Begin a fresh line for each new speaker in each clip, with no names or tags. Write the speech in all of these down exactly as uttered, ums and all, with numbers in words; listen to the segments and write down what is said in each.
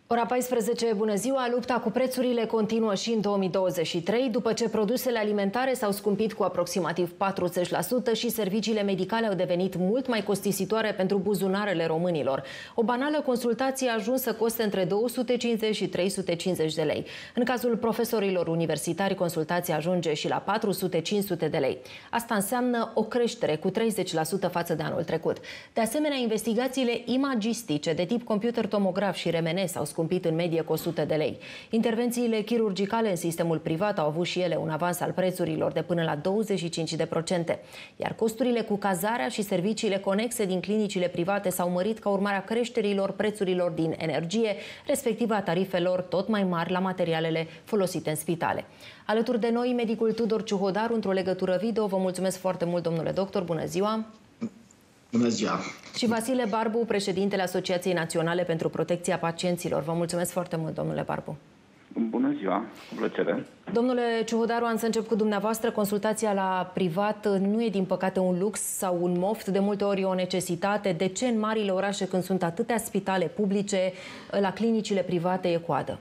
Ora paisprezece, bună ziua! Lupta cu prețurile continuă și în două mii douăzeci și trei, după ce produsele alimentare s-au scumpit cu aproximativ patruzeci la sută și serviciile medicale au devenit mult mai costisitoare pentru buzunarele românilor. O banală consultație a ajuns să coste între două sute cincizeci și trei sute cincizeci de lei. În cazul profesorilor universitari, consultația ajunge și la patru sute cinci sute de lei. Asta înseamnă o creștere cu treizeci la sută față de anul trecut. De asemenea, investigațiile imagistice de tip computer tomograf și R M N s-au scumpit în medie cu o sută de lei. Intervențiile chirurgicale în sistemul privat au avut și ele un avans al prețurilor de până la douăzeci și cinci la sută, iar costurile cu cazarea și serviciile conexe din clinicile private s-au mărit ca urmare a creșterilor prețurilor din energie, respectiv a tarifelor tot mai mari la materialele folosite în spitale. Alături de noi, medicul Tudor Ciuhodaru, într-o legătură video. Vă mulțumesc foarte mult, domnule doctor. Bună ziua!
Bună ziua!
Și Vasile Barbu, președintele Asociației Naționale pentru Protecția Pacienților. Vă mulțumesc foarte mult, domnule Barbu.
Bună ziua, cu plăcere.
Domnule Ciuhodaru, am să încep cu dumneavoastră. Consultația la privat nu e, din păcate, un lux sau un moft, de multe ori e o necesitate. De ce în marile orașe, când sunt atâtea spitale publice, la clinicile private e coadă?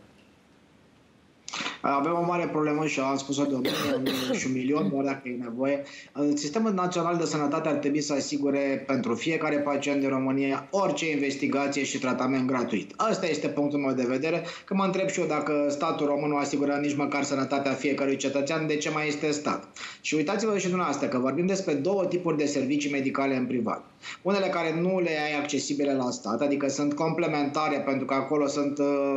Avem o mare problemă și am spus-o de o mie și un milion, ori dacă e nevoie. Sistemul Național de Sănătate ar trebui să asigure pentru fiecare pacient din România orice investigație și tratament gratuit. Asta este punctul meu de vedere, că mă întreb și eu, dacă statul român nu asigură nici măcar sănătatea fiecărui cetățean, de ce mai este stat? Și uitați-vă și dumneavoastră că vorbim despre două tipuri de servicii medicale în privat. Unele care nu le ai accesibile la stat, adică sunt complementare, pentru că acolo sunt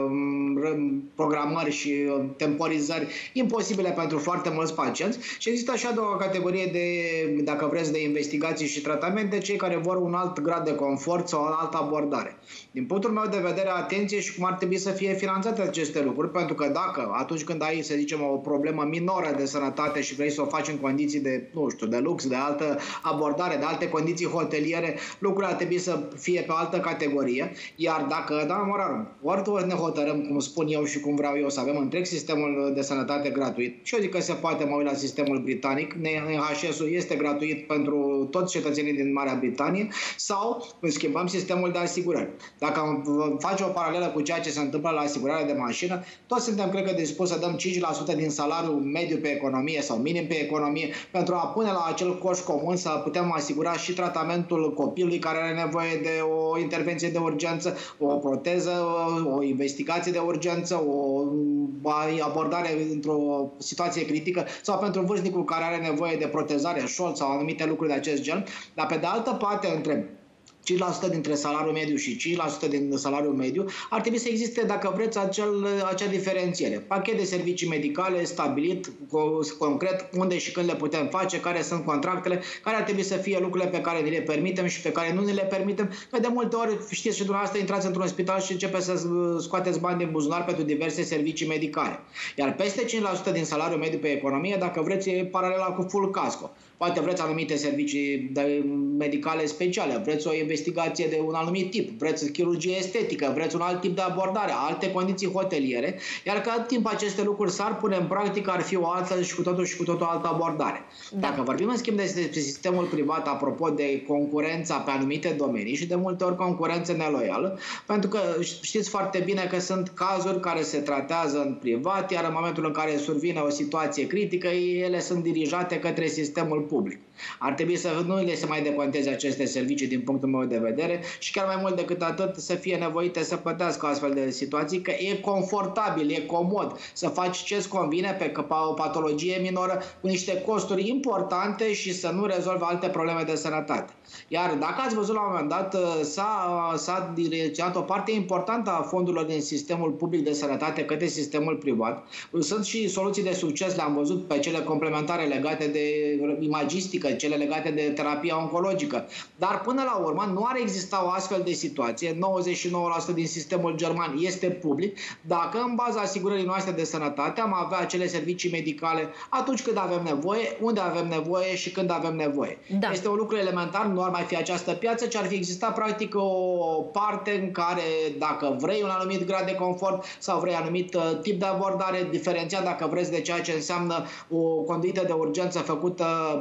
uh, programări și uh, temporizări imposibile pentru foarte mulți pacienți, și există așa două categorie de, dacă vreți, de investigații și tratamente, cei care vor un alt grad de confort sau o altă abordare. Din punctul meu de vedere, atenție și cum ar trebui să fie finanțate aceste lucruri, pentru că dacă atunci când ai, să zicem, o problemă minoră de sănătate și vrei să o faci în condiții de, nu știu, de lux, de altă abordare, de alte condiții hoteliere, lucrurile ar trebui să fie pe altă categorie. Iar dacă, da, moral, ori ne hotărâm, cum spun eu și cum vreau eu, să avem întreg sistemul de sănătate gratuit, și eu zic că se poate, mă uit la sistemul britanic, N H S-ul este gratuit pentru toți cetățenii din Marea Britanie, sau schimbăm sistemul de asigurări. Dacă face o paralelă cu ceea ce se întâmplă la asigurarea de mașină, toți suntem, cred că, dispuși să dăm cinci la sută din salariul mediu pe economie sau minim pe economie pentru a pune la acel coș comun să putem asigura și tratamentul copilului care are nevoie de o intervenție de urgență, o proteză, o investigație de urgență, o abordare într-o situație critică, sau pentru vârstnicul care are nevoie de protezare, șold sau anumite lucruri de acest gen. Dar pe de altă parte, între cinci la sută dintre salariul mediu și cinci la sută din salariul mediu, ar trebui să existe, dacă vreți, acel, acea diferențiere. Pachet de servicii medicale stabilit, concret, unde și când le putem face, care sunt contractele, care ar trebui să fie lucrurile pe care ni le permitem și pe care nu ni le permitem, că de multe ori, știți și dumneavoastră, intrați într-un spital și începeți să scoateți bani din buzunar pentru diverse servicii medicale. Iar peste cinci la sută din salariul mediu pe economie, dacă vreți, e paralela cu full casco. Poate vreți anumite servicii medicale speciale, vreți o investigație de un anumit tip, vreți chirurgie estetică, vreți un alt tip de abordare, alte condiții hoteliere, iar cât timp aceste lucruri s-ar pune în practică, ar fi o altă și cu totul și cu totul altă abordare. Da. Dacă vorbim, în schimb, de sistemul privat, apropo de concurența pe anumite domenii și de multe ori concurență neloială, pentru că știți foarte bine că sunt cazuri care se tratează în privat, iar în momentul în care survine o situație critică, ele sunt dirijate către sistemul public. Ar trebui să nu le se mai deconteze aceste servicii din punctul meu de vedere și chiar mai mult decât atât să fie nevoite să plătească astfel de situații, că e confortabil, e comod să faci ce-ți convine pe o patologie minoră cu niște costuri importante și să nu rezolvi alte probleme de sănătate. Iar dacă ați văzut, la un moment dat s-a direcționat o parte importantă a fondurilor din sistemul public de sănătate către sistemul privat. Sunt și soluții de succes, le-am văzut pe cele complementare legate de imagistică, cele legate de terapia oncologică. Dar până la urmă nu ar exista o astfel de situație. nouăzeci și nouă la sută din sistemul german este public, dacă în baza asigurării noastre de sănătate am avea acele servicii medicale atunci când avem nevoie, unde avem nevoie și când avem nevoie. Da. Este un lucru elementar, nu ar mai fi această piață, ci ar fi existat practic o parte în care, dacă vrei un anumit grad de confort sau vrei anumit tip de abordare diferențiat, dacă vreți, de ceea ce înseamnă o conduită de urgență făcută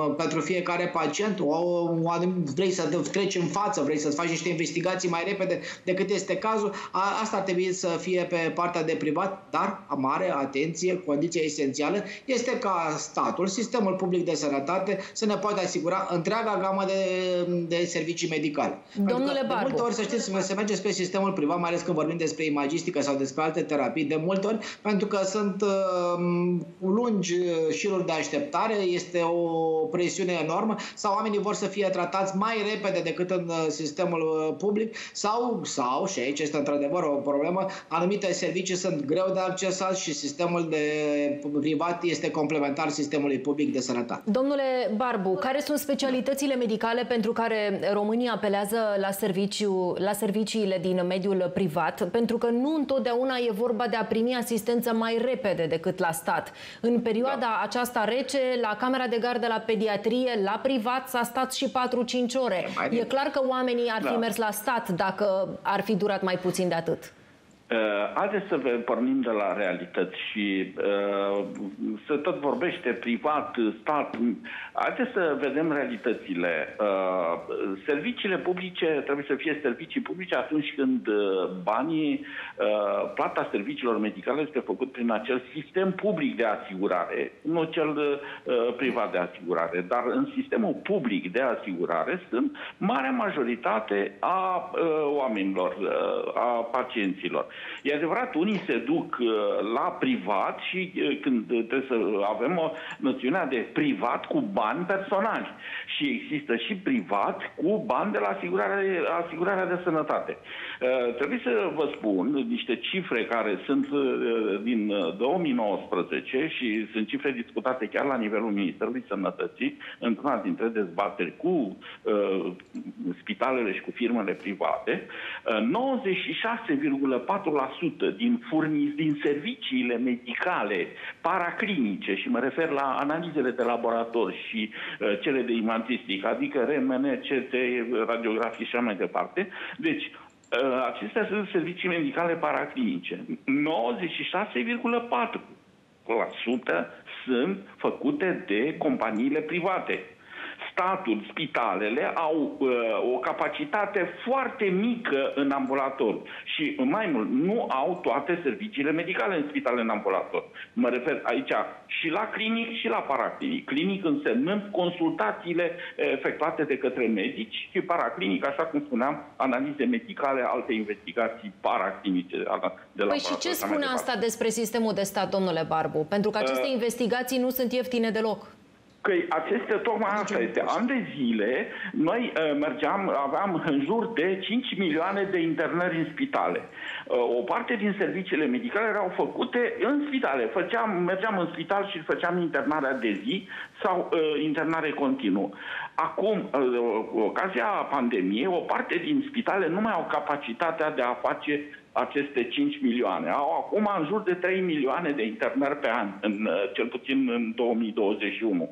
pentru fiecare pacient, o, o, vrei să treci în față, vrei să-ți faci niște investigații mai repede decât este cazul, a, asta ar trebui să fie pe partea de privat, dar, mare atenție, condiția esențială este ca statul, sistemul public de sănătate, să ne poată asigura întreaga gamă de, de servicii medicale.
Domnule Barbu.
De multe ori, să știți, se merge spre sistemul privat, mai ales când vorbim despre imagistică sau despre alte terapii, de multe ori, pentru că sunt uh, lungi șiruri de așteptare, este o presiune enormă, sau oamenii vor să fie tratați mai repede decât în sistemul public, sau, sau și aici este într-adevăr o problemă, anumite servicii sunt greu de accesat și sistemul de privat este complementar sistemului public de sănătate.
Domnule Barbu, care sunt specialitățile medicale pentru care România apelează la, serviciu, la serviciile din mediul privat? Pentru că nu întotdeauna e vorba de a primi asistență mai repede decât la stat. În perioada da. aceasta rece, la camera de gardă, la pediatrie, la privat s-a stat și patru-cinci ore. E clar că oamenii ar fi da. mers la stat dacă ar fi durat mai puțin de atât.
Uh, haideți să pornim de la realități și uh, să tot vorbește privat, stat. Haideți să vedem realitățile. Uh, serviciile publice trebuie să fie servicii publice atunci când uh, banii, uh, plata serviciilor medicale este făcut prin acel sistem public de asigurare, nu cel uh, privat de asigurare. Dar în sistemul public de asigurare sunt marea majoritate a uh, oamenilor, uh, a pacienților. E adevărat, unii se duc uh, la privat și uh, când trebuie să avem o noțiune de privat cu bani personali. Și există și privat cu bani de la asigurarea, asigurarea de sănătate. Uh, trebuie să vă spun niște cifre care sunt uh, din două mii nouăsprezece și sunt cifre discutate chiar la nivelul Ministerului Sănătății într-una dintre dezbateri cu uh, spitalele și cu firmele private. Uh, nouăzeci și șase virgulă patru la sută din furniz, din serviciile medicale paraclinice, și mă refer la analizele de laborator și uh, cele de imagistică, adică R M N, C T, radiografii și așa mai departe. Deci, uh, acestea sunt servicii medicale paraclinice. nouăzeci și șase virgulă patru la sută sunt făcute de companiile private. Statul, spitalele au uh, o capacitate foarte mică în ambulator și mai mult, nu au toate serviciile medicale în spitale în ambulator. Mă refer aici și la clinic și la paraclinic. Clinic însemnând consultațiile efectuate de către medici și paraclinic, așa cum spuneam, analize medicale, alte investigații paraclinice de la
Păi și ce spune asta despre sistemul de stat, domnule Barbu? Pentru că aceste uh, investigații nu sunt ieftine deloc.
Că aceste, tocmai asta este. An de zile, noi uh, mergeam, aveam în jur de cinci milioane de internări în spitale. Uh, o parte din serviciile medicale erau făcute în spitale. Făceam, mergeam în spital și făceam internarea de zi sau uh, internare continuă. Acum, uh, cu ocazia pandemiei, o parte din spitale nu mai au capacitatea de a face aceste cinci milioane. Au acum în jur de trei milioane de internări pe an, în, cel puțin în două mii douăzeci și unu.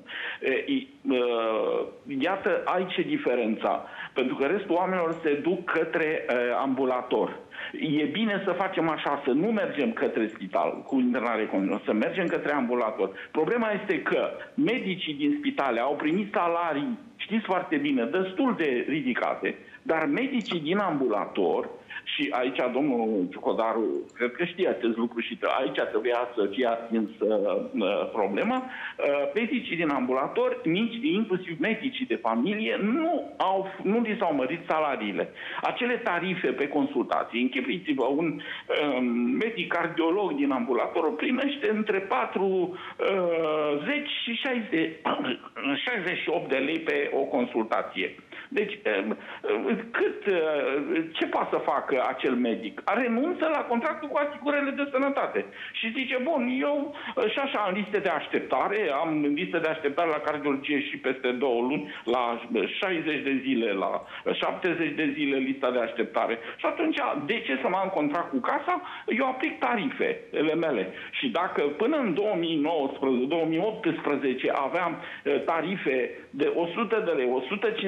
Iată aici e diferența. Pentru că restul oamenilor se duc către ambulator. E bine să facem așa, să nu mergem către spital cu internare continuă, să mergem către ambulator. Problema este că medicii din spitale au primit salarii, știți foarte bine, destul de ridicate, dar medicii din ambulator, și aici domnul Ciucodaru, cred că știe acest lucru și aici trebuia să fie atins uh, problema, uh, medicii din ambulator, nici, inclusiv medicii de familie, nu, au, nu li s-au mărit salariile. Acele tarife pe consultații, închipuiți-vă, un uh, medic cardiolog din ambulator primește între patruzeci și șaizeci și opt de lei pe o consultație. Deci, cât, ce poate să facă acel medic? Renunță la contractul cu asigurările de sănătate. Și zice, bun, eu și așa am liste de așteptare, am liste de așteptare la cardiologie și peste două luni, la șaizeci de zile, la șaptezeci de zile lista de așteptare. Și atunci, de ce să mă am contract cu casa? Eu aplic tarifele mele. Și dacă până în două mii nouăsprezece două mii optsprezece aveam tarife de o sută de lei, o sută cincizeci de lei,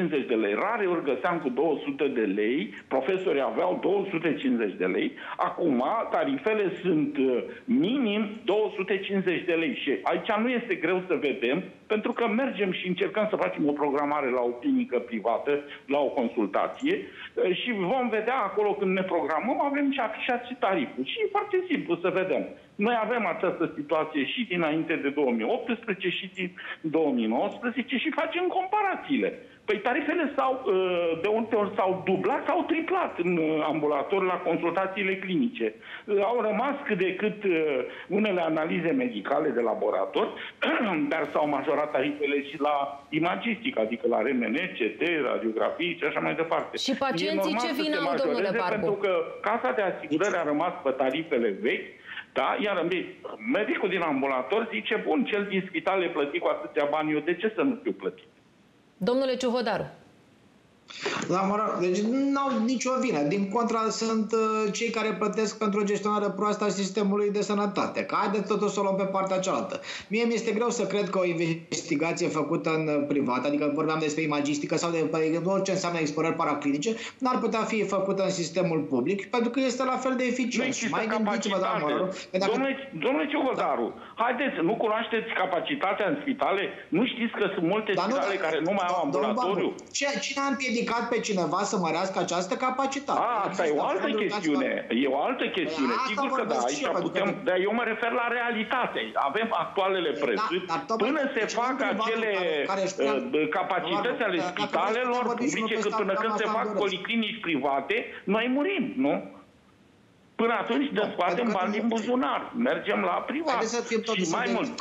lei. Rare ori găseam cu două sute de lei, profesorii aveau două sute cincizeci de lei, acum tarifele sunt minim două sute cincizeci de lei și aici nu este greu să vedem, pentru că mergem și încercăm să facem o programare la o clinică privată, la o consultație și vom vedea acolo când ne programăm, avem și afișat și tariful. Și e foarte simplu să vedem. Noi avem această situație și dinainte de două mii optsprezece și din două mii nouăsprezece și facem comparațiile. Păi tarifele s-au, de multe ori s-au dublat, s-au triplat în ambulator la consultațiile clinice. Au rămas cât de cât unele analize medicale de laborator, dar s-au majorat tarifele și la imagistică, adică la R M N, C T, radiografii și așa mai departe.
Și pacienții ce vină au, domnule Barbu?
Pentru că Casa de Asigurări a rămas pe tarifele vechi, da? Iar medicul din ambulator zice, bun, cel din spital e plătit cu atâția bani, eu de ce să nu fiu plătit?
Domnule Ciuhodaru.
La moral, deci nu au nicio vină. Din contra, sunt uh, cei care plătesc pentru o gestionare proastă a sistemului de sănătate. Că haideți totuși să o luăm pe partea cealaltă. Mie mi-este greu să cred că o investigație făcută în privat, adică vorbeam despre imagistică sau de orice înseamnă explorări paraclinice, n-ar putea fi făcută în sistemul public, pentru că este la fel de eficient.
Și mai gândiți-vă, da, dacă... Domnule, domnule Ciuhodaru, da. haideți, nu cunoașteți capacitatea în spitale? Nu știți că sunt multe Dar spitale nu, care nu mai au ambulatoriu?
Cine a împiedicat pe cineva să mărească această capacitate?
A, asta e o altă chestiune. E o altă chestiune. Sigur că da, aici putem... Că... Dar eu mă refer la realitate. Avem actualele prețuri. Da, până se fac acele care, care capacități ale spitalelor publice, că până când se fac policlinici private, noi murim, nu? Până atunci ne scoatem bani din buzunar. Mergem la privat. Și mai mult,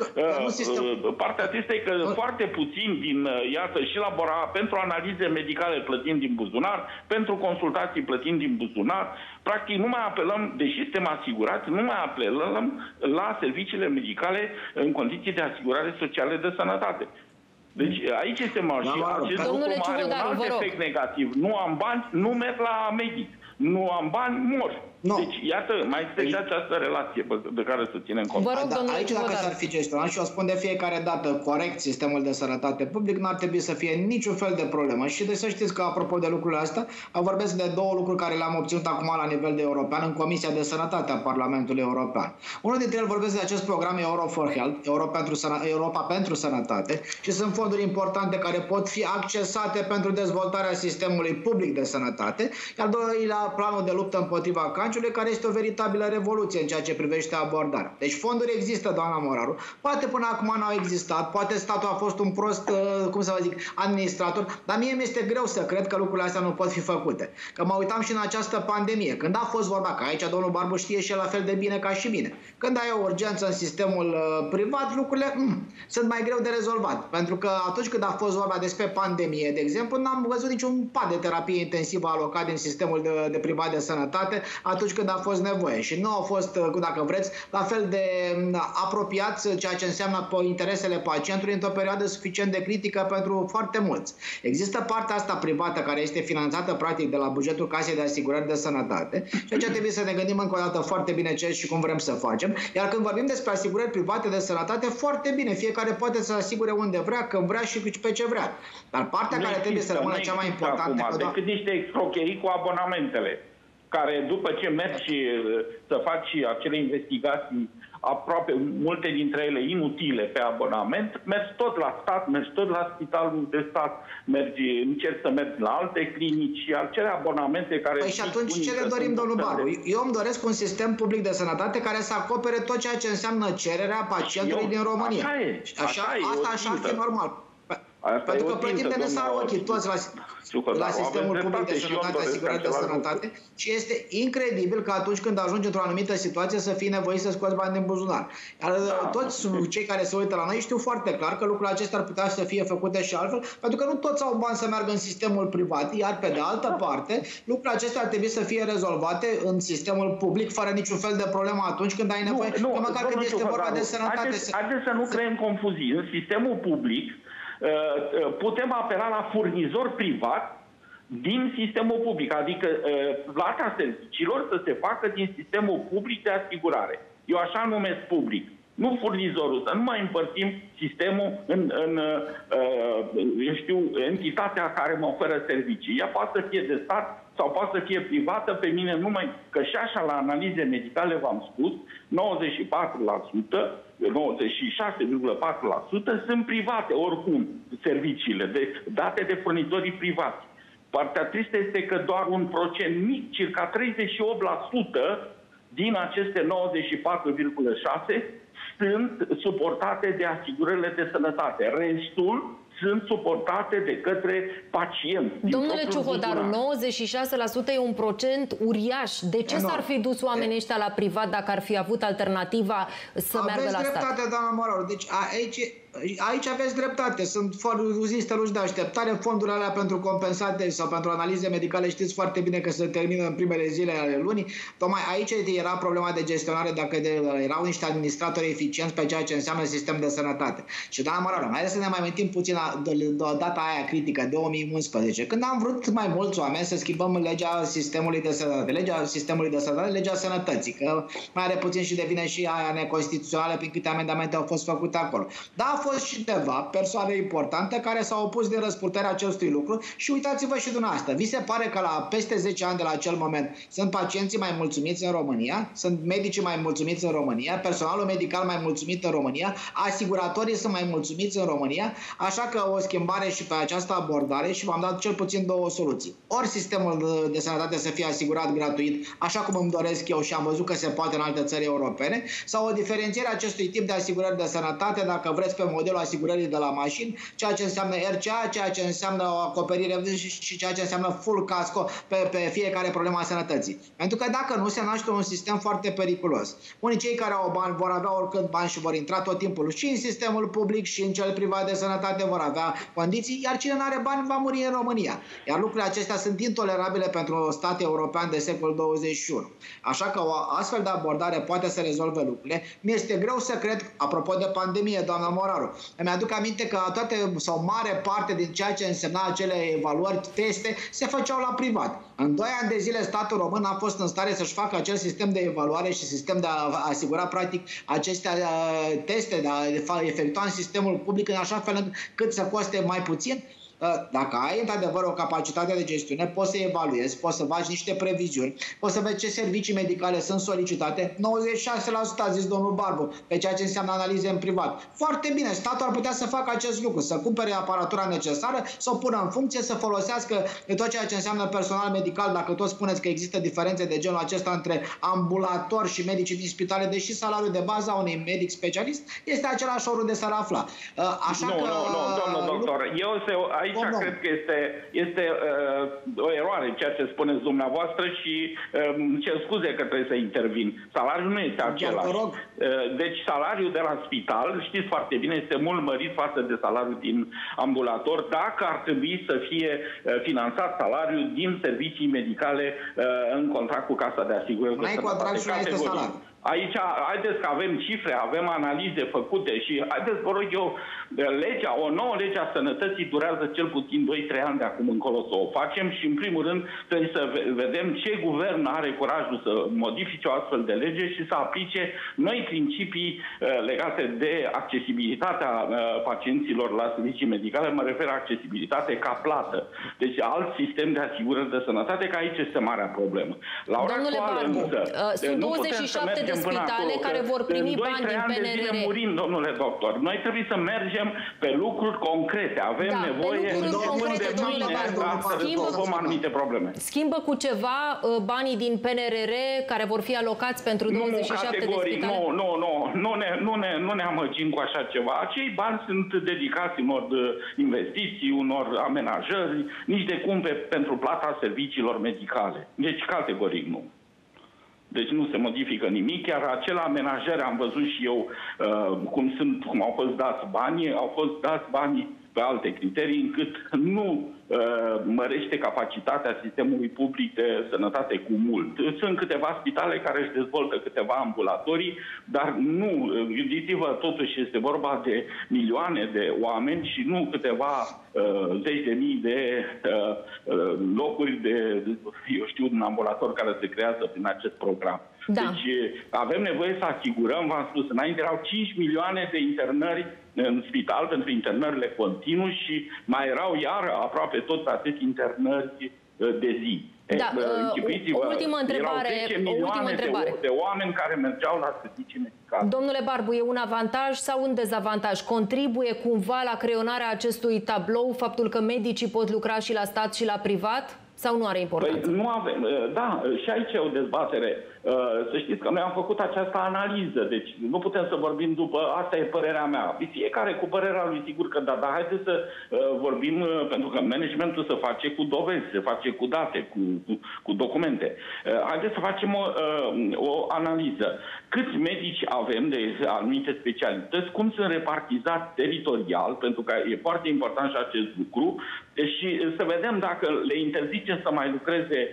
uh, partea aceasta e că uh. foarte puțin din, uh, iată, și labora, pentru analize medicale plătim din buzunar, pentru consultații plătim din buzunar. Practic nu mai apelăm, deși suntem asigurați, nu mai apelăm la serviciile medicale în condiții de asigurare sociale de sănătate. Deci aici este marș. Acest lucru are un alt efect negativ. Nu am bani, nu merg la medic. Nu am bani, mor. No. Deci, iată, mai este și această relație de care să ținem cont.
Vă rog,
da, aici, dacă s-ar fi gestionat, și o spun de fiecare dată corect, sistemul de sănătate public, n-ar trebui să fie niciun fel de problemă. Și de să știți că, apropo de lucrurile astea, vorbesc de două lucruri care le-am obținut acum la nivel de european, în Comisia de Sănătate a Parlamentului European. Unul dintre ele vorbesc de acest program Euro for Health, Europa pentru, Sănă, Europa pentru Sănătate, și sunt fonduri importante care pot fi accesate pentru dezvoltarea sistemului public de sănătate, iar doilea, planul de luptă împotriva cancerului, care este o veritabilă revoluție în ceea ce privește abordarea. Deci fonduri există, doamna Moraru. Poate până acum n-au existat, poate statul a fost un prost, cum să vă zic, administrator, dar mie mi-este greu să cred că lucrurile astea nu pot fi făcute. Că mă uitam și în această pandemie, când a fost vorba, că aici domnul Barbu știe și el la fel de bine ca și mine. Când ai o urgență în sistemul uh, privat, lucrurile mm, sunt mai greu de rezolvat. Pentru că atunci când a fost vorba despre pandemie, de exemplu, n-am văzut niciun pat de terapie intensivă alocat din sistemul de, de privat de sănătate atunci când a fost nevoie. Și nu au fost, dacă vreți, la fel de apropiați, ceea ce înseamnă interesele pacientului într-o perioadă suficient de critică pentru foarte mulți. Există partea asta privată care este finanțată practic de la bugetul Casei de Asigurări de Sănătate și aici trebuie să ne gândim încă o dată foarte bine ce și cum vrem să facem. Iar când vorbim despre asigurări private de sănătate, foarte bine, fiecare poate să asigure unde vrea, când vrea și pe ce vrea. Dar partea nu care trebuie să rămână cea mai importantă...
Acum, decât niște escrocherii cu abonamentele, care după ce mergi să faci acele investigații, aproape multe dintre ele inutile pe abonament, mergi tot la stat, mergi tot la spitalul de stat, mergi, încerci să mergi la alte clinici și acele abonamente care...
Păi și atunci ce le dorim, domnul Baru? Eu îmi doresc un sistem public de sănătate care să acopere tot ceea ce înseamnă cererea pacientului Eu, din România.
Așa e.
Așa, așa e, asta așa ar fi normal. Asta pentru că plătim de nesar ochii toți la, la sistemul public de sănătate, asigurări de sănătate și este incredibil că atunci când ajungi într-o anumită situație să fii nevoit să scoți bani din buzunar. Iar da. toți cei care se uită la noi știu foarte clar că lucrurile acestea ar putea să fie făcute și altfel, pentru că nu toți au bani să meargă în sistemul privat, iar pe de altă parte lucrurile acestea ar trebui să fie rezolvate în sistemul public fără niciun fel de problemă atunci când ai nevoie, nu, nu, că măcar când este vorba de sănătate.
Haideți, haideți să nu creăm confuzii. În sistemul public putem apela la furnizor privat din sistemul public, adică plata serviciilor să se facă din sistemul public de asigurare. Eu așa numesc public. nu furnizorul, să nu mai împărțim sistemul în, în uh, eu știu, entitatea care mă oferă servicii. Ea poate să fie de stat sau poate să fie privată. Pe mine numai că și așa la analize medicale v-am spus, nouăzeci și patru la sută, nouăzeci și șase virgulă patru la sută sunt private oricum serviciile, de, date de furnizorii privați. Partea tristă este că doar un procent mic, circa treizeci și opt la sută din aceste nouăzeci și patru virgulă șase sunt suportate de asigurările de sănătate. Restul sunt suportate de către pacienți.
Domnule Ciuhodaru, nouăzeci și șase la sută e un procent uriaș. De ce s-ar fi dus oamenii ăștia la privat dacă ar fi avut alternativa să
aveți
meargă la stat?
Aveți dreptate, doamna Moraru. Deci aici, aici aveți dreptate. Sunt liste lungi de așteptare. Fondurile alea pentru compensate sau pentru analize medicale știți foarte bine că se termină în primele zile ale lunii. Tocmai aici era problema de gestionare, dacă de, erau niște administratori eficienți pe ceea ce înseamnă sistem de sănătate. Și doamna Moraru, haideți să ne mai amintim puțin de, de data aia critică, două mii unsprezece, când am vrut mai mulți oameni să schimbăm legea sistemului de sănătate, legea sistemului de sănătate, legea sănătății, că mai are puțin și devine și aia neconstituțională prin câte amendamente au fost făcute acolo. Dar a fost și ceva, persoane importante care s-au opus din răsputarea acestui lucru și uitați-vă și dumneavoastră. Vi se pare că la peste zece ani de la acel moment sunt pacienții mai mulțumiți în România, sunt medicii mai mulțumiți în România, personalul medical mai mulțumit în România, asiguratorii sunt mai mulțumiți în România, așa că o schimbare și pe această abordare și v-am dat cel puțin două soluții. Ori sistemul de sănătate să fie asigurat gratuit, așa cum îmi doresc eu și am văzut că se poate în alte țări europene, sau o diferențiere a acestui tip de asigurări de sănătate, dacă vreți, pe modelul asigurării de la mașini, ceea ce înseamnă R C A, ceea ce înseamnă o acoperire și ceea ce înseamnă full casco pe, pe fiecare problemă a sănătății. Pentru că dacă nu, se naște un sistem foarte periculos. Unii cei care au bani vor avea oricând bani și vor intra tot timpul și în sistemul public și în cel privat de sănătate, vor avea condiții, iar cine nu are bani va muri în România. Iar lucrurile acestea sunt intolerabile pentru un stat european de secolul douăzeci și unu. Așa că o astfel de abordare poate să rezolve lucrurile. Mi-este greu să cred, apropo de pandemie, doamna Moraru, îmi aduc aminte că toate sau mare parte din ceea ce însemna acele evaluări, teste, se făceau la privat. În doi ani de zile statul român a fost în stare să-și facă acel sistem de evaluare și sistem de a asigura practic aceste teste, de a efectua în sistemul public în așa fel cât să coste mai puțin. Dacă ai într-adevăr o capacitate de gestiune, poți să evaluezi, poți să faci niște previziuni, poți să vezi ce servicii medicale sunt solicitate. nouăzeci și șase la sută a zis domnul Barbu, pe ceea ce înseamnă analize în privat. Foarte bine, statul ar putea să facă acest lucru, să cumpere aparatura necesară, să o pună în funcție, să folosească tot ceea ce înseamnă personal medical. Dacă tot spuneți că există diferențe de genul acesta între ambulator și medicii din spitale, deși salariul de bază a unui medic specialist este același oriunde s-ar afla. Așa
nu,
că...
nu, nu, domnul doctor, eu se... Aici oh, cred că este, este uh, o eroare ceea ce spuneți dumneavoastră și uh, cer scuze că trebuie să intervin. Salariul nu este același. Uh, deci salariul de la spital, știți foarte bine, este mult mărit față de salariul din ambulator, dacă ar trebui să fie uh, finanțat salariul din servicii medicale uh, în contract cu Casa de Asigurări de Sănătate.
Mai contract și este salariul.
Aici, haideți că avem cifre, avem analize făcute și haideți, vă rog eu, legea, o nouă lege a sănătății durează cel puțin doi trei ani de acum încolo să o facem și, în primul rând, trebuie să vedem ce guvern are curajul să modifice o astfel de lege și să aplice noi principii uh, legate de accesibilitatea uh, pacienților la servicii medicale. Mă refer la accesibilitate ca plată. Deci alt sistem de asigurări de sănătate, că aici este marea problemă. La ora
Domnule
actuală,
Barbu,
însă,
uh, sunt douăzeci și șapte de spitale care vor primi bani din P N R R.
Murim, domnule doctor. Noi trebuie să mergem pe lucruri concrete. Avem
da,
nevoie
de lucruri concrete, domnule Barbu.
Schimbă, anumite probleme.
Schimbă cu ceva banii din P N R R care vor fi alocați pentru douăzeci și șapte de spitale?
Nu, nu, nu. Nu ne, nu, ne, nu ne amăgim cu așa ceva. Acei bani sunt dedicați unor investiții, unor amenajări, nici de cum pe, pentru plata serviciilor medicale. Deci categoric nu. Deci nu se modifică nimic, iar acela amenajări, am văzut și eu uh, cum, sunt, cum au fost dați banii, au fost dați banii pe alte criterii, încât nu mărește capacitatea sistemului public de sănătate cu mult. Sunt câteva spitale care își dezvoltă câteva ambulatorii, dar nu, gândiți-vă, totuși este vorba de milioane de oameni și nu câteva uh, zeci de mii de uh, locuri de, eu știu, un ambulator care se creează prin acest program. Da. Deci avem nevoie să asigurăm, v-am spus, înainte erau cinci milioane de internări în spital pentru internările continuu și mai erau iar aproape tot atât internări de zi.
Da, o ultimă întrebare, o ultimă întrebare.
De, de oameni care mergeau la servicii medicale.
Domnule Barbu, e un avantaj sau un dezavantaj? Contribuie cumva la creionarea acestui tablou faptul că medicii pot lucra și la stat și la privat? Sau nu are importanță?
Păi, nu avem. Da, și aici e o dezbatere. Să știți că noi am făcut această analiză, deci nu putem să vorbim după, asta e părerea mea. Fiecare cu părerea lui, sigur că da, dar haideți să vorbim, pentru că managementul se face cu dovezi, se face cu date, cu, cu, cu documente. Haideți să facem o, o analiză. Câți medici avem de anumite specialități, cum sunt repartizați teritorial, pentru că e foarte important și acest lucru, și să vedem dacă le interzice să mai lucreze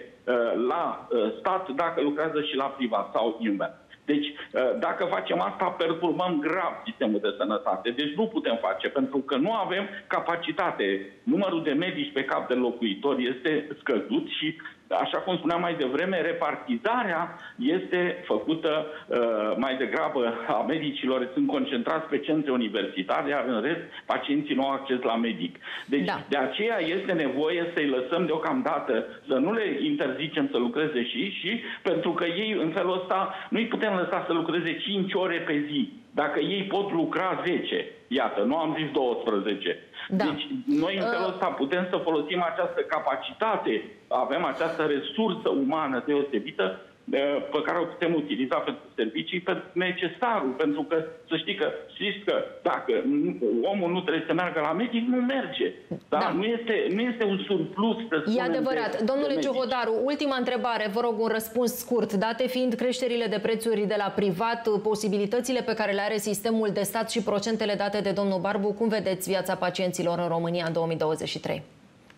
la stat, dacă lucrează și la privat sau invers. Deci, dacă facem asta, perturbăm grav sistemul de sănătate. Deci nu putem face, pentru că nu avem capacitate. Numărul de medici pe cap de locuitor este scăzut și, așa cum spuneam mai devreme, repartizarea este făcută uh, mai degrabă a medicilor. Sunt concentrați pe centre universitare, iar în rest pacienții nu au acces la medic. Deci da. De aceea este nevoie să-i lăsăm deocamdată, să nu le interzicem să lucreze și și, pentru că ei în felul ăsta nu-i putem lăsa să lucreze cinci ore pe zi. Dacă ei pot lucra zece, iată, nu am zis douăsprezece. Da. Deci noi în felul ăsta putem să folosim această capacitate, avem această resursă umană deosebită pe care o putem utiliza pentru servicii, pentru necesarul, pentru că să știi că, știți că dacă omul nu trebuie să meargă la medic, nu merge. Da? Da. Nu, este, nu este un surplus, să spunem,
e adevărat.
De,
Domnule
de
Ciuhodaru, ultima întrebare, vă rog un răspuns scurt. Date fiind creșterile de prețuri de la privat, posibilitățile pe care le are sistemul de stat și procentele date de domnul Barbu, cum vedeți viața pacienților în România în două mii douăzeci și trei?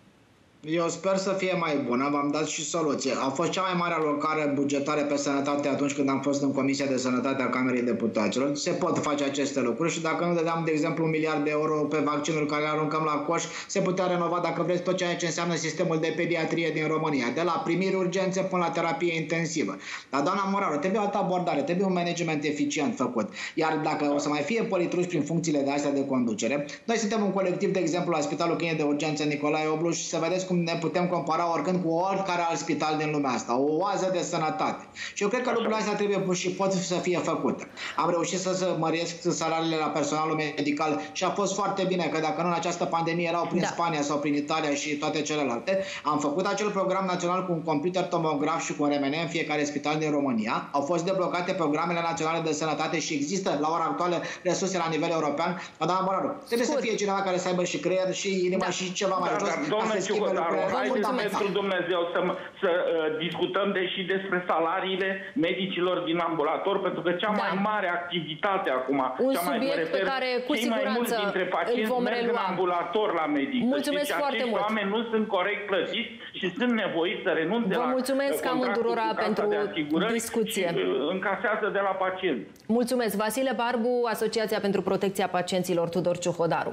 Eu sper să fie mai bună, v-am dat și soluție. A fost cea mai mare alocare bugetare pe sănătate atunci când am fost în Comisia de Sănătate a Camerei Deputaților. Se pot face aceste lucruri și dacă nu dădeam, de exemplu, un miliard de euro pe vaccinuri care le aruncăm la coș, se putea renova, dacă vreți, tot ceea ce înseamnă sistemul de pediatrie din România, de la primiri urgențe până la terapie intensivă. Dar, doamna Moraru, trebuie o altă abordare, trebuie un management eficient făcut. Iar dacă o să mai fie politruși prin funcțiile de astea de conducere, noi suntem un colectiv, de exemplu, la Spitalul Clinic de Urgență Nicolae Oblu și să vedeți cum ne putem compara oricând cu oricare alt spital din lumea asta. O oază de sănătate. Și eu cred că lucrurile astea trebuie și pot să fie făcute. Am reușit să, să măresc salariile la personalul medical și a fost foarte bine că dacă nu în această pandemie erau prin da. Spania sau prin Italia și toate celelalte, am făcut acel program național cu un computer tomograf și cu un R M N în fiecare spital din România. Au fost deblocate programele naționale de sănătate și există la ora actuală resurse la nivel european. Doamna Moraru, trebuie Scurt. să fie cineva care să aibă și creier și inima da. și ceva mai da, jos
da,
ca să schimbe lucrurile.
Haideți pentru Dumnezeu să, să uh, discutăm deși despre salariile medicilor din ambulator, pentru că cea da. mai mare activitate acum,
un
cea mai
subiect
refer,
pe care cu
cei
siguranță
mai mulți dintre pacienți
vom
merg
relua.
în ambulator la medic.
Mulțumesc
deci,
foarte mult.
oameni nu sunt corect plătiți și sunt nevoiți să renunțe
Vă
la
mulțumesc amândurora pentru discuție.
Și încasează de la pacient.
Mulțumesc. Vasile Barbu, Asociația pentru Protecția Pacienților Tudor Ciuhodaru.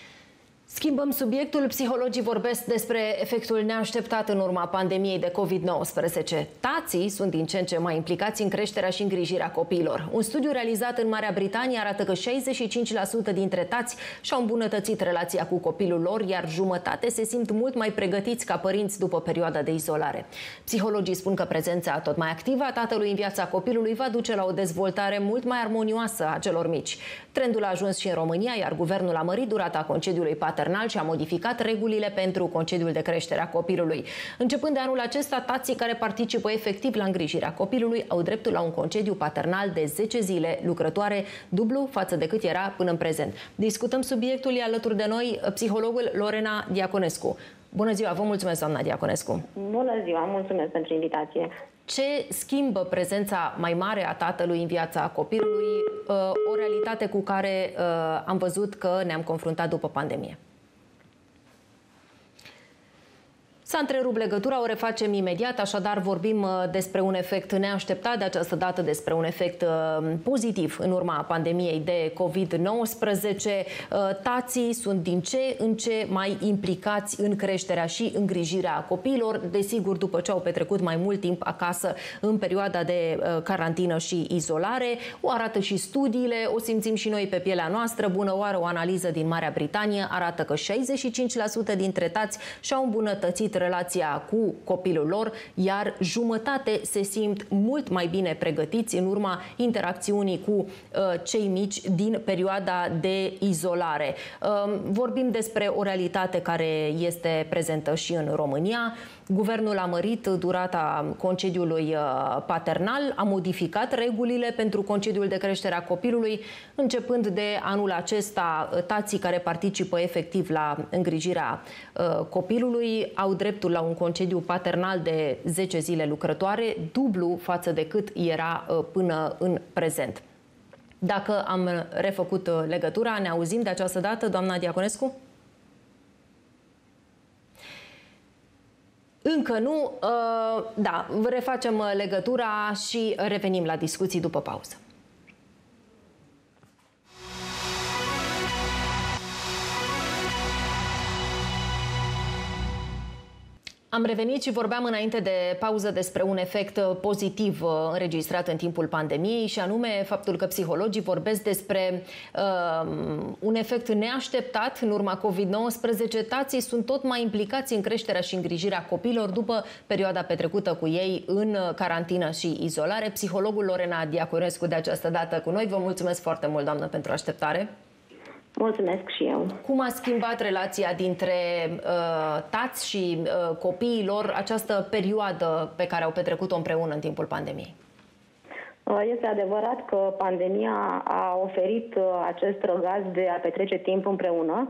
Schimbăm subiectul. Psihologii vorbesc despre efectul neașteptat în urma pandemiei de COVID nouăsprezece. Tații sunt din ce în ce mai implicați în creșterea și îngrijirea copiilor. Un studiu realizat în Marea Britanie arată că șaizeci și cinci la sută dintre tați și-au îmbunătățit relația cu copilul lor, iar jumătate se simt mult mai pregătiți ca părinți după perioada de izolare. Psihologii spun că prezența tot mai activă a tatălui în viața copilului va duce la o dezvoltare mult mai armonioasă a celor mici. Trendul a ajuns și în România, iar guvernul a mărit durata concediului paternal și a modificat regulile pentru concediul de creștere a copilului. Începând de anul acesta, tații care participă efectiv la îngrijirea copilului au dreptul la un concediu paternal de zece zile lucrătoare, dublu față de cât era până în prezent. Discutăm subiectul, e alături de noi psihologul Lorena Diaconescu. Bună ziua, vă mulțumesc, doamna Diaconescu.
Bună ziua, mulțumesc pentru invitație.
Ce schimbă prezența mai mare a tatălui în viața copilului, o realitate cu care am văzut că ne-am confruntat după pandemie? S-a întrerupt legătura, o refacem imediat, așadar vorbim despre un efect neașteptat, de această dată despre un efect pozitiv în urma pandemiei de COVID nouăsprezece. Tații sunt din ce în ce mai implicați în creșterea și îngrijirea copiilor, desigur după ce au petrecut mai mult timp acasă în perioada de carantină și izolare. O arată și studiile, o simțim și noi pe pielea noastră. Bună oară, o analiză din Marea Britanie arată că șaizeci și cinci la sută dintre tați și-au îmbunătățit relația cu copilul lor, iar jumătate se simt mult mai bine pregătiți în urma interacțiunii cu uh, cei mici din perioada de izolare. Uh, vorbim despre o realitate care este prezentă și în România. Guvernul a mărit durata concediului paternal, a modificat regulile pentru concediul de creștere a copilului. Începând de anul acesta, tații care participă efectiv la îngrijirea copilului au dreptul la un concediu paternal de zece zile lucrătoare, dublu față de cât era până în prezent. Dacă am refăcut legătura, ne auzim de această dată, doamna Diaconescu? Încă nu. Da, refacem legătura și revenim la discuții după pauză. Am revenit și vorbeam înainte de pauză despre un efect pozitiv înregistrat în timpul pandemiei și anume faptul că psihologii vorbesc despre uh, un efect neașteptat în urma COVID nouăsprezece. Tații sunt tot mai implicați în creșterea și îngrijirea copiilor după perioada petrecută cu ei în carantină și izolare. Psihologul Lorena Diaconescu de această dată cu noi. Vă mulțumesc foarte mult, doamnă, pentru așteptare.
Mulțumesc și eu.
Cum a schimbat relația dintre uh, tați și uh, copiilor această perioadă pe care au petrecut-o împreună în timpul pandemiei?
Este adevărat că pandemia a oferit acest răgaz de a petrece timp împreună,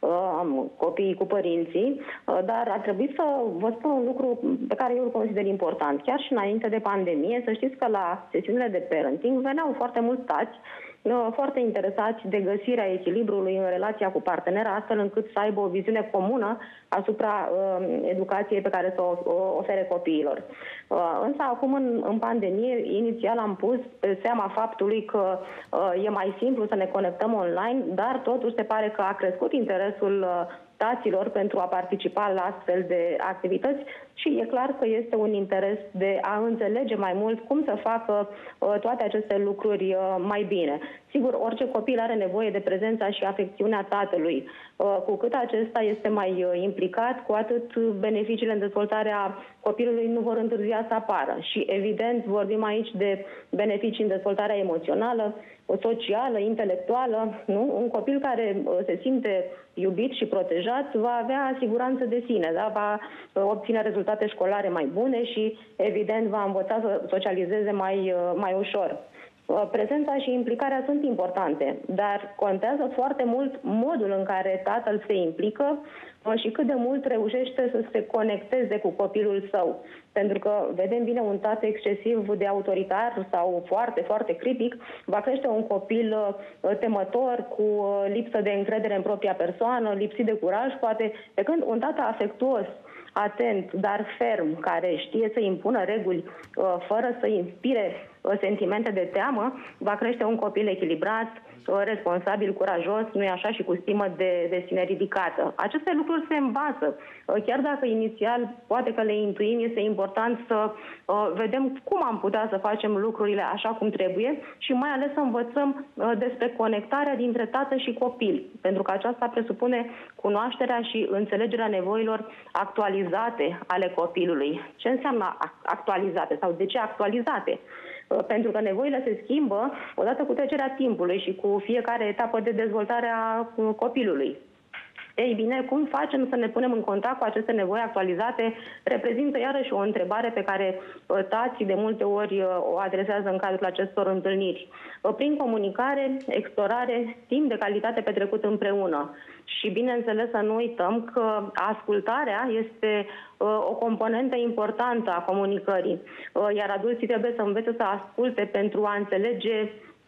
copiii cu părinții, dar ar trebui să vă spun un lucru pe care eu îl consider important. Chiar și înainte de pandemie, să știți că la sesiunile de parenting veneau foarte mulți tați foarte interesați de găsirea echilibrului în relația cu partenera, astfel încât să aibă o viziune comună asupra uh, educației pe care să o, o ofere copiilor. Uh, însă acum în, în pandemie, inițial am pus pe seama faptului că uh, e mai simplu să ne conectăm online, dar totuși se pare că a crescut interesul uh, taților pentru a participa la astfel de activități și e clar că este un interes de a înțelege mai mult cum să facă uh, toate aceste lucruri uh, mai bine. Sigur, orice copil are nevoie de prezența și afecțiunea tatălui. Uh, cu cât acesta este mai uh, implicat, cu atât beneficiile în dezvoltarea copilului nu vor întârzia să apară. Și evident vorbim aici de beneficii în dezvoltarea emoțională, socială, intelectuală. Nu? Un copil care uh, se simte iubit și protejat va avea siguranță de sine, da? Va uh, obține rezultate școlare mai bune și evident va învăța să socializeze mai, uh, mai ușor. Prezența și implicarea sunt importante, dar contează foarte mult modul în care tatăl se implică și cât de mult reușește să se conecteze cu copilul său. Pentru că vedem bine, un tată excesiv de autoritar sau foarte, foarte critic va crește un copil temător, cu lipsă de încredere în propria persoană, lipsit de curaj, poate, pe când un tată afectuos, atent, dar ferm, care știe să impună reguli fără să inspire sentimente de teamă, va crește un copil echilibrat, responsabil, curajos, nu-i așa, și cu stimă de, de sine ridicată. Aceste lucruri se învață. Chiar dacă inițial poate că le intuim, este important să uh, vedem cum am putea să facem lucrurile așa cum trebuie și mai ales să învățăm uh, despre conectarea dintre tată și copil, pentru că aceasta presupune cunoașterea și înțelegerea nevoilor actualizate ale copilului. Ce înseamnă actualizate sau de ce actualizate? Pentru că nevoile se schimbă odată cu trecerea timpului și cu fiecare etapă de dezvoltare a copilului. Ei bine, cum facem să ne punem în contact cu aceste nevoi actualizate reprezintă iarăși o întrebare pe care tații de multe ori o adresează în cadrul acestor întâlniri. Prin comunicare, explorare, timp de calitate petrecut împreună. Și bineînțeles să nu uităm că ascultarea este o componentă importantă a comunicării, iar adulții trebuie să învețe să asculte pentru a înțelege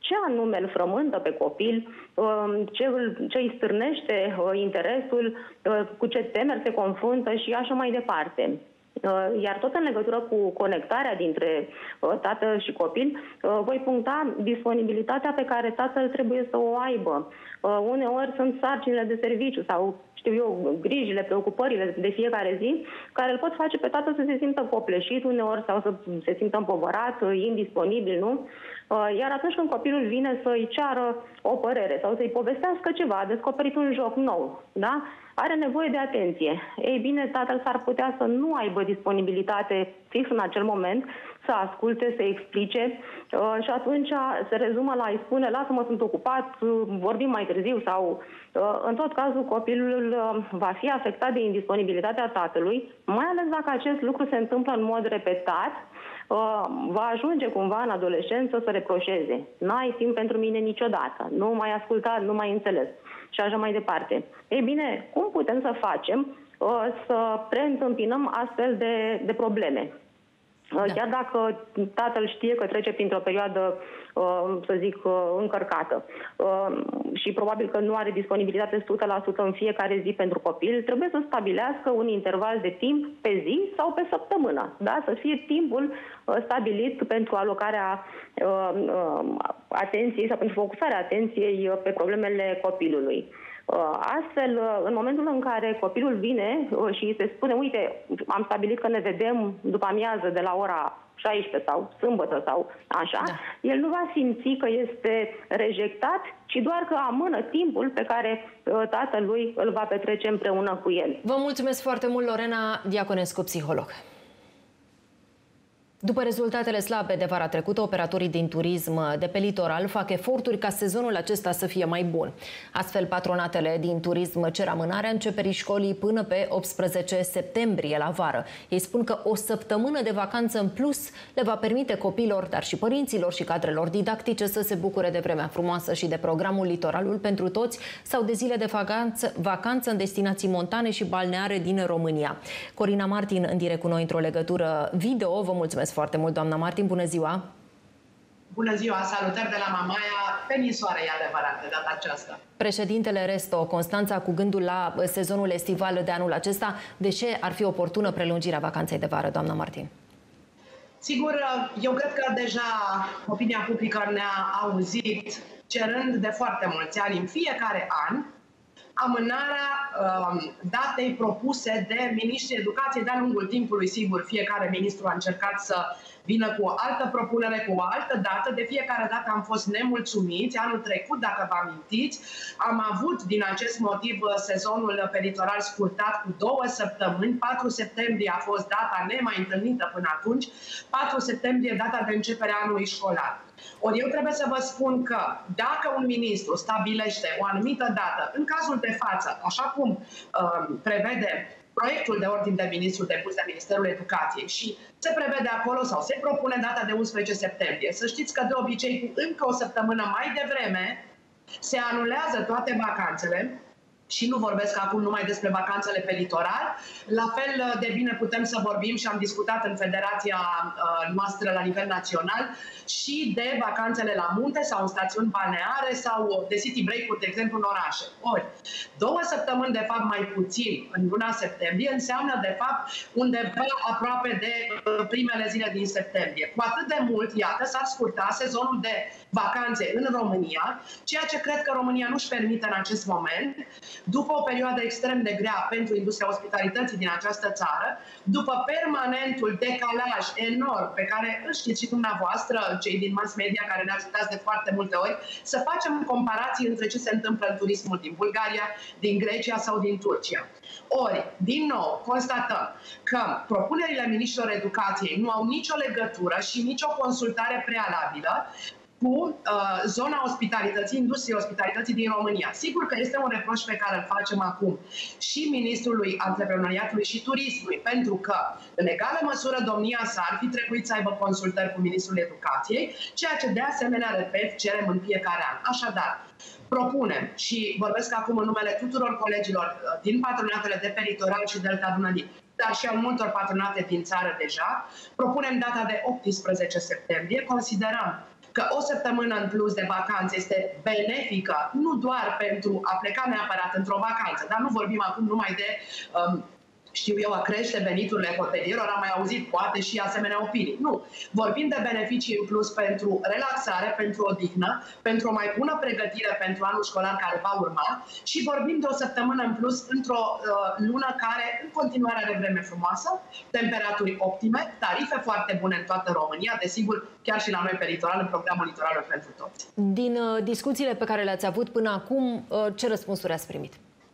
ce anume îl frământă pe copil, ce, ce îi stârnește interesul, cu ce temeri se confruntă și așa mai departe. Iar tot în legătură cu conectarea dintre tatăl și copil, voi puncta disponibilitatea pe care tatăl trebuie să o aibă. Uneori sunt sarcinile de serviciu sau, știu eu, grijile, preocupările de fiecare zi, care îl pot face pe tatăl să se simtă copleșit uneori sau să se simtă împovărat, indisponibil, nu? Iar atunci când copilul vine să-i ceară o părere sau să-i povestească ceva, a descoperit un joc nou, da? Are nevoie de atenție. Ei bine, tatăl s-ar putea să nu aibă disponibilitate fix în acel moment să asculte, să explice uh, și atunci se rezumă la a-i spune lasă-mă, sunt ocupat, vorbim mai târziu sau uh, în tot cazul copilul uh, va fi afectat de indisponibilitatea tatălui, mai ales dacă acest lucru se întâmplă în mod repetat, uh, va ajunge cumva în adolescență să reproșeze. N-ai timp pentru mine niciodată, nu m-ai ascultat, nu m-ai înțeles și așa mai departe. Ei bine, cum putem să facem uh, să preîntâmpinăm astfel de, de probleme? Da. Chiar dacă tatăl știe că trece printr-o perioadă, să zic, încărcată și probabil că nu are disponibilitate o sută la sută în fiecare zi pentru copil, trebuie să stabilească un interval de timp pe zi sau pe săptămână. Da? Să fie timpul stabilit pentru alocarea atenției sau pentru focusarea atenției pe problemele copilului. Astfel, în momentul în care copilul vine și se spune, uite, am stabilit că ne vedem după amiază de la ora șaisprezece sau sâmbătă sau așa, da. El nu va simți că este rejectat, ci doar că amână timpul pe care tatălui îl va petrece împreună cu el.
Vă mulțumesc foarte mult, Lorena Diaconescu, psiholog. După rezultatele slabe de vara trecută, operatorii din turism de pe litoral fac eforturi ca sezonul acesta să fie mai bun. Astfel, patronatele din turism cer amânarea începerii școlii până pe optsprezece septembrie la vară. Ei spun că o săptămână de vacanță în plus le va permite copiilor, dar și părinților și cadrelor didactice să se bucure de vremea frumoasă și de programul Litoralul pentru toți sau de zile de vacanță, vacanță în destinații montane și balneare din România. Corina Martin, în direct cu noi într-o legătură video. Vă mulțumesc foarte mult, doamna Martin. Bună ziua!
Bună ziua! Salutări de la Mamaia. Penisoară, e adevărat, de data aceasta.
Președintele Resto Constanța, cu gândul la sezonul estival de anul acesta, de ce ar fi oportună prelungirea vacanței de vară, doamna Martin?
Sigur, eu cred că deja opinia publică ne-a auzit cerând de foarte mulți ani, în fiecare an, amânarea um, datei propuse de ministrii educației de-a lungul timpului. Sigur, fiecare ministru a încercat să vină cu o altă propunere, cu o altă dată. De fiecare dată am fost nemulțumiți. Anul trecut, dacă vă amintiți, am avut din acest motiv sezonul pe litoral scurtat cu două săptămâni. patru septembrie a fost data nemai întâlnită până atunci. patru septembrie data de începere a anului școlar. Ori eu trebuie să vă spun că dacă un ministru stabilește o anumită dată, în cazul de față, așa cum uh, prevede proiectul de ordin de ministru depus de Ministerul Educației și se prevede acolo sau se propune data de unsprezece septembrie, să știți că de obicei cu încă o săptămână mai devreme se anulează toate vacanțele. Și nu vorbesc acum numai despre vacanțele pe litoral. La fel de bine putem să vorbim, și am discutat în federația noastră la nivel național, și de vacanțele la munte sau în stațiuni balneare sau de city break-uri, de exemplu, în orașe. Ori, două săptămâni, de fapt, mai puțin în luna septembrie, înseamnă, de fapt, undeva aproape de primele zile din septembrie. Cu atât de mult, iată, s-ar scurta sezonul de vacanțe în România, ceea ce cred că România nu-și permite în acest moment, după o perioadă extrem de grea pentru industria ospitalității din această țară, după permanentul decalaj enorm pe care îl știți și dumneavoastră, cei din mass media care ne ajutați de foarte multe ori, să facem comparații între ce se întâmplă în turismul din Bulgaria, din Grecia sau din Turcia. Ori, din nou, constatăm că propunerile ministrilor educației nu au nicio legătură și nicio consultare prealabilă cu uh, zona ospitalității, industriei ospitalității din România. Sigur că este un reproș pe care îl facem acum și ministrului antreprenoriatului și turismului, pentru că, în egală măsură, domnia sa ar fi trebuit să aibă consultări cu ministrul educației, ceea ce, de asemenea, repet, cerem în fiecare an. Așadar, propunem, și vorbesc acum în numele tuturor colegilor din patronatele de pe litoral și Delta Dunării, dar și al multor patronate din țară deja, propunem data de optsprezece septembrie. Considerăm că o săptămână în plus de vacanță este benefică, nu doar pentru a pleca neapărat într-o vacanță, dar nu vorbim acum numai de um, știu eu, a crește veniturile hotelierilor, am mai auzit poate și asemenea opinii. Nu. Vorbim de beneficii în plus pentru relaxare, pentru odihnă, pentru o mai bună pregătire pentru anul școlar care va urma și vorbim de o săptămână în plus într-o uh, lună care în continuare are vreme frumoasă, temperaturi optime, tarife foarte bune în toată România, desigur, chiar și la noi pe litoral, în programul Litoralul pentru Toți.
Din uh, discuțiile pe care le-ați avut până acum, uh, ce răspunsuri ați primit?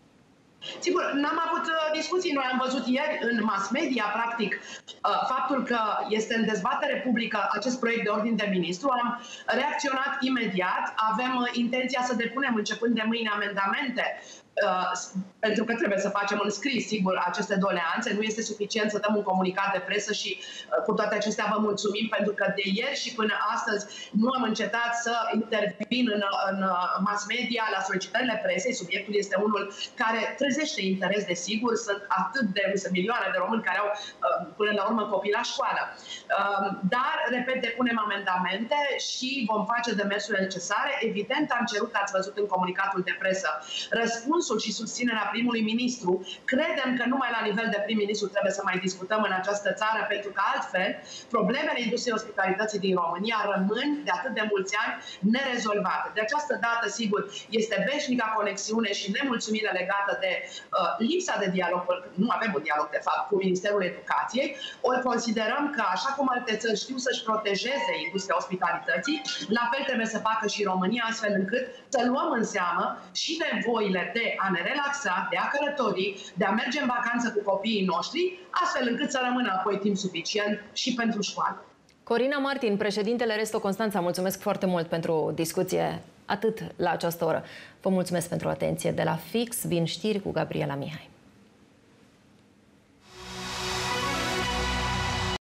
Sigur, n-am avut discuții. Noi am văzut ieri în mass media, practic, faptul că este în dezbatere publică acest proiect de ordin de ministru. Am reacționat imediat. Avem intenția să depunem începând de mâine amendamente Uh, pentru că trebuie să facem în scris, sigur, aceste doleanțe. Nu este suficient să dăm un comunicat de presă și uh, cu toate acestea vă mulțumim pentru că de ieri și până astăzi nu am încetat să intervin în, în mass media la solicitările presei. Subiectul este unul care trezește interes, desigur. Sunt atât de sunt milioane de români care au uh, până la urmă copii la școală. Uh, dar, repet, depunem amendamente și vom face demersurile necesare. Evident, am cerut, ați văzut în comunicatul de presă, răspuns și susținerea primului ministru. Credem că numai la nivel de prim-ministru trebuie să mai discutăm în această țară, pentru că altfel problemele industriei ospitalității din România rămân de atât de mulți ani nerezolvate. De această dată, sigur, este veșnica conexiune și nemulțumire legată de uh, lipsa de dialog, nu avem un dialog de fapt cu Ministerul Educației, ori considerăm că așa cum alte țări știu să-și protejeze industria ospitalității, la fel trebuie să facă și România, astfel încât să luăm în seamă și nevoile de a ne relaxa, de a călători, de a merge în vacanță cu copiii noștri, astfel încât să rămână apoi timp suficient și pentru școală.
Corina Martin, președintele Resto Constanța, mulțumesc foarte mult pentru discuție, atât la această oră. Vă mulțumesc pentru atenție. De la Fix vin știri cu Gabriela Mihai.